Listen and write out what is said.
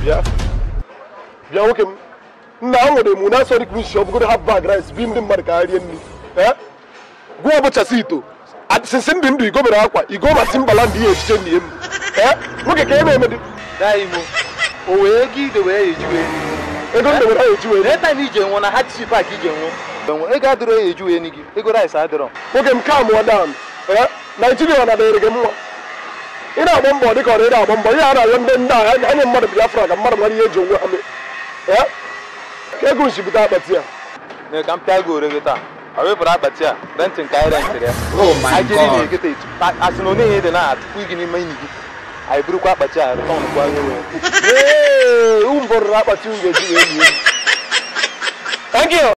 bịa nwoke m nna m nwere m na asọrọ ikwu nshi ọ bụgoro ha bag rice bi ndị mmadụ ka ha rie nri gụọ bụchasị ito sisi ndị ndụ igo mere akwa igo masị mbala ndị ihe echiche nna m nwoke ka ị na-emedi o wee gị ide wee ejiwe ego ndị were ha ejiwe lee time ije nwụ na ha chi pak ije nwụ ego adịrọ ya ejiwe ni gị ego rice adịrọ nwoke m ka mụọ dam Naijiria na dịrị gị mma ị na-agba mbọ dịka ọrụ ị na-agba mbọ ihe a na-arịọ ndị agha anya mmadụ Biafra ka mmadụ nwere ihe eji onwe ha mee ka ego nshipụta akpati ya ka m pịa gị ore gị taa ọ wepụrụ akpati a rentị nke anyị rentịrị ya ajiri na-eketa etu asị na onye dị na atụkwu gị n'ime enyi gị anyị burukwa akpati a rịtọn kwa ihe wee ụmụ bọrụrụ akpati m ga-eji wee lie. Thank you.